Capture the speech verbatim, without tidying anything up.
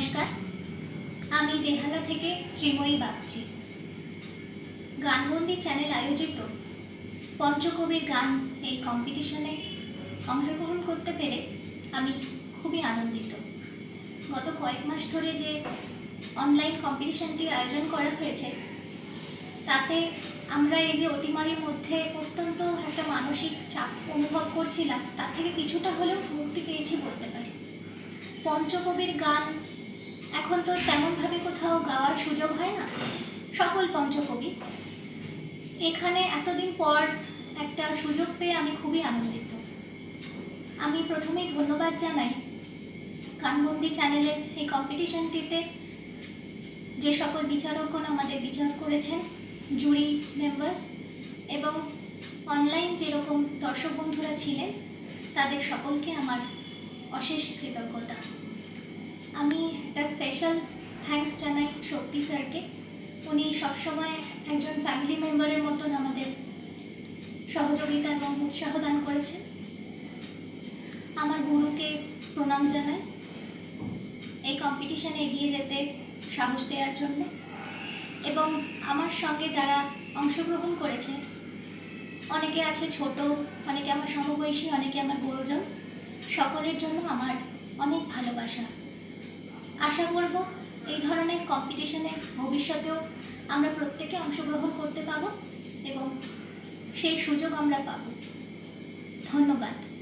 नमस्कार आमी बेहाला थेके श्रीमयी बागची गानबंदी चैनल आयोजित पंचकविर गान এই কম্পিটিশনে অংশগ্রহণ করতে পেরে আমি খুবই আনন্দিত। গত কয়েক মাস ধরে যে অনলাইন কম্পিটিশনটি আয়োজন করা হয়েছে তাতে আমরা এই যে অতিমারির মধ্যে অত্যন্ত একটা মানসিক চাপ অনুভব করছিলাম তার থেকে কিছুটা হলেও মুক্তি পেয়েছি বলতে পারি। পঞ্চকবির গান এখন তো তেমনভাবে কোথাও গাওয়ার সুযোগ হয় না, সকল পঞ্চকবি এখানে এতদিন পর একটা সুযোগ পেয়ে আমি খুবই আনন্দিত। আমি প্রথমেই ধন্যবাদ জানাই গানবন্দি চ্যানেলের এই কম্পিটিশনটিতে যে সকল বিচারকগণ আমাদের বিচার করেছেন, জুরি মেম্বার্স এবং অনলাইন যেরকম দর্শক বন্ধুরা ছিলেন তাদের সকলকে আমার অশেষ কৃতজ্ঞতা। আমি একটা স্পেশাল থ্যাঙ্কস জানাই শক্তি স্যারকে। উনি সবসময় একজন ফ্যামিলি মেম্বারের মতন আমাদের সহযোগিতা এবং উৎসাহ দান করেছেন। আমার গুরুকে প্রণাম জানাই এই কম্পিটিশনে এগিয়ে যেতে সাহস দেওয়ার জন্য, এবং আমার সঙ্গে যারা অংশগ্রহণ করেছে অনেকে আছে ছোট, অনেকে আমার সমবয়সী, অনেকে আমার গুরুজন, সকলের জন্য আমার অনেক ভালোবাসা। আশা করব এই ধরনের কম্পিটিশনে ভবিষ্যতেও আমরা প্রত্যেকে অংশগ্রহণ করতে পাবো এবং সেই সুযোগ আমরা পাবো। ধন্যবাদ।